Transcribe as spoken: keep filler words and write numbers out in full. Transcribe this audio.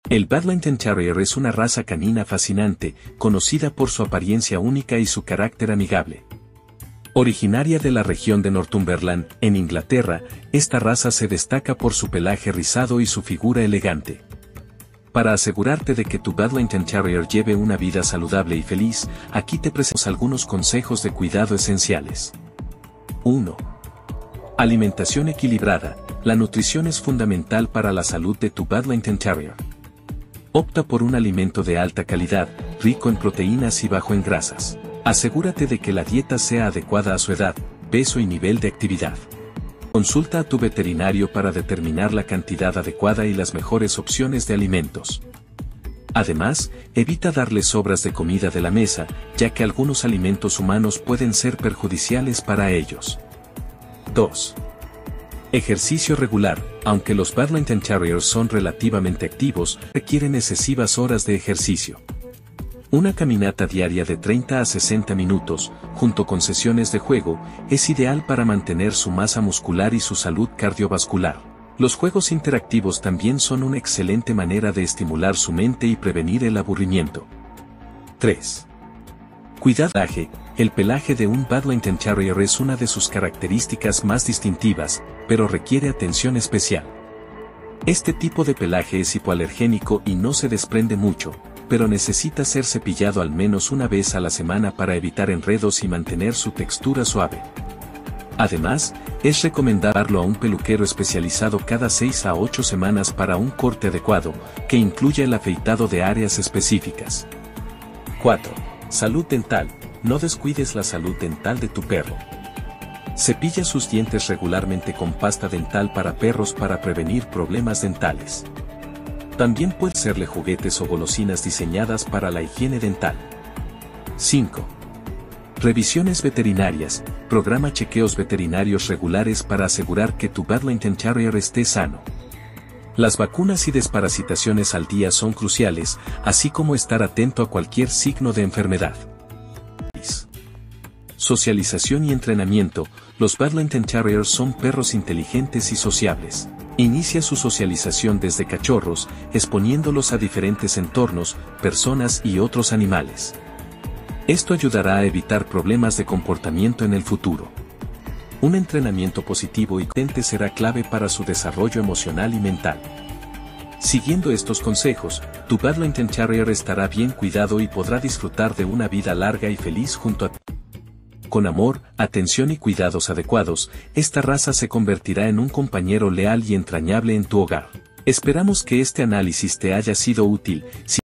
El Badlanton Terrier es una raza canina fascinante, conocida por su apariencia única y su carácter amigable. Originaria de la región de Northumberland, en Inglaterra, esta raza se destaca por su pelaje rizado y su figura elegante. Para asegurarte de que tu Badlanton Terrier lleve una vida saludable y feliz, aquí te presentamos algunos consejos de cuidado esenciales. uno. Alimentación equilibrada. La nutrición es fundamental para la salud de tu Badlanton Terrier. Opta por un alimento de alta calidad, rico en proteínas y bajo en grasas. Asegúrate de que la dieta sea adecuada a su edad, peso y nivel de actividad. Consulta a tu veterinario para determinar la cantidad adecuada y las mejores opciones de alimentos. Además, evita darle sobras de comida de la mesa, ya que algunos alimentos humanos pueden ser perjudiciales para ellos. dos. Ejercicio regular. Aunque los Badlanton Terriers son relativamente activos, requieren excesivas horas de ejercicio. Una caminata diaria de treinta a sesenta minutos, junto con sesiones de juego, es ideal para mantener su masa muscular y su salud cardiovascular. Los juegos interactivos también son una excelente manera de estimular su mente y prevenir el aburrimiento. tres. Cuidado. El pelaje de un Badlanton Terrier es una de sus características más distintivas, pero requiere atención especial. Este tipo de pelaje es hipoalergénico y no se desprende mucho, pero necesita ser cepillado al menos una vez a la semana para evitar enredos y mantener su textura suave. Además, es recomendable llevarlo a un peluquero especializado cada seis a ocho semanas para un corte adecuado, que incluya el afeitado de áreas específicas. cuatro. Salud dental. No descuides la salud dental de tu perro. Cepilla sus dientes regularmente con pasta dental para perros para prevenir problemas dentales. También puede serle juguetes o golosinas diseñadas para la higiene dental. cinco. Revisiones veterinarias. Programa chequeos veterinarios regulares para asegurar que tu Badlanton Terrier esté sano. Las vacunas y desparasitaciones al día son cruciales, así como estar atento a cualquier signo de enfermedad. Socialización y entrenamiento. Los Badlanton Terriers son perros inteligentes y sociables. Inicia su socialización desde cachorros, exponiéndolos a diferentes entornos, personas y otros animales. Esto ayudará a evitar problemas de comportamiento en el futuro. Un entrenamiento positivo y consciente será clave para su desarrollo emocional y mental. Siguiendo estos consejos, tu Badlanton Terrier estará bien cuidado y podrá disfrutar de una vida larga y feliz junto a ti. Con amor, atención y cuidados adecuados, esta raza se convertirá en un compañero leal y entrañable en tu hogar. Esperamos que este análisis te haya sido útil. Si